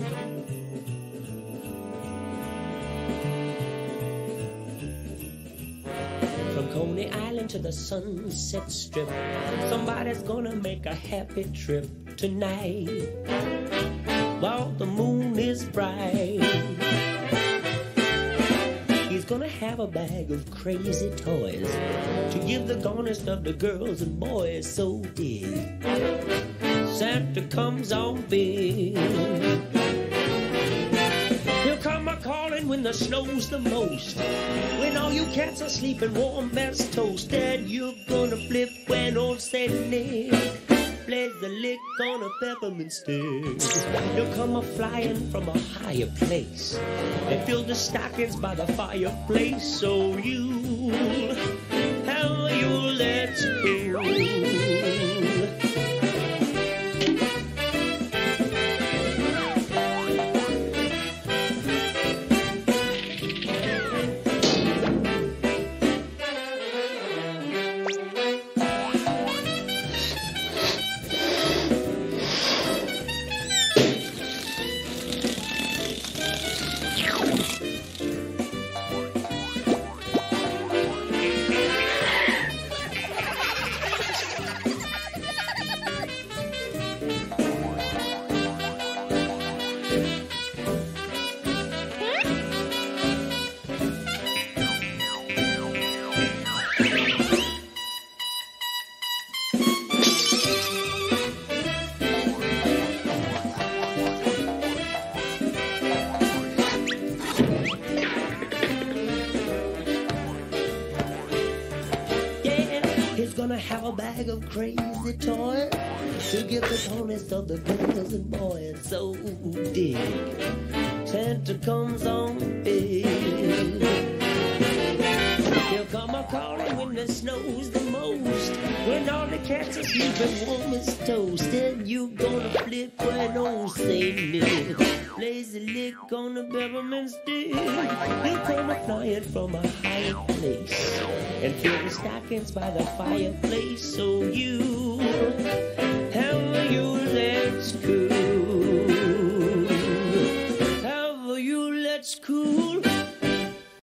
From Coney Island to the Sunset Strip, somebody's gonna make a happy trip tonight while the moon is bright. He's gonna have a bag of crazy toys to give the garnest of the girls and boys. So big, Santa comes on big. He'll come a-calling when the snow's the most, when all you cats are sleeping warm as toast. And you're gonna flip when old Saint Nick plays the lick on a peppermint stick. He'll come a-flying from a higher place and fill the stockings by the fireplace. So you, how you let's go. Gonna have a bag of crazy toys to give the tallest of the girls and boys. So dig, Santa comes on big. He'll come a-calling when the snow's the most, when all the cats are sleeping warm as toast. And you gonna flip when old Saint Nick plays the lick on the peppermint stick. He'll come a-flying from a higher place and fill the stockings by the fireplace. So you,